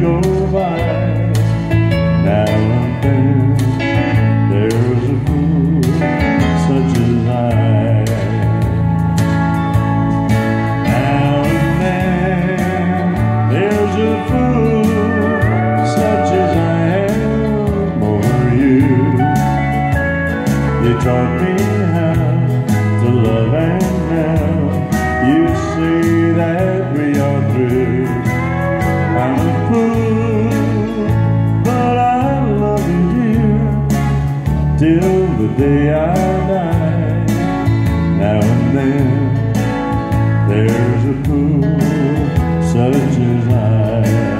go by, now and then there's a fool such as I. Now and then there's a fool such as I am over you. You taught me how to love, and now you say that we are through. I'm a fool, but I love you, dear, till the day I die. Now and then there's a fool such as I.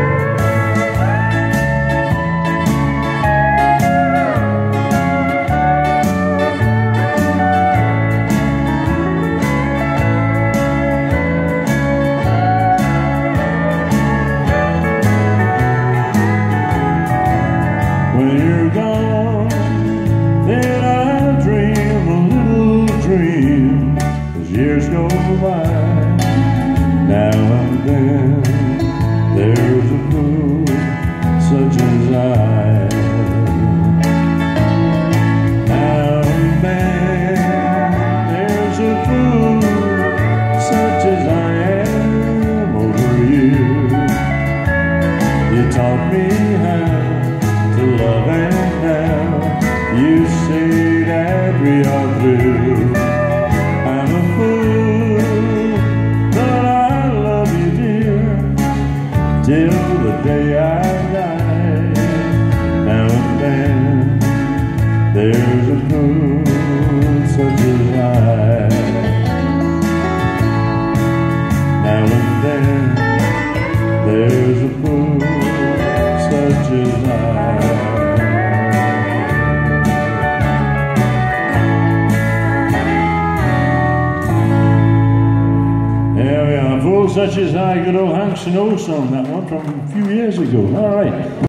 When you're gone, then I dream a little dream as years go by. Now and then there's a fool such as I. Now and then there's a fool such as I am over you. You taught me how to love, and now you say that we are through. I'm a fool, but I love you, dear, till the day I die. Now and then there's a fool such as I. Now and then there's a fool such as I. There we are, fools such as I, good old Hank Snow song, that one from a few years ago. All right.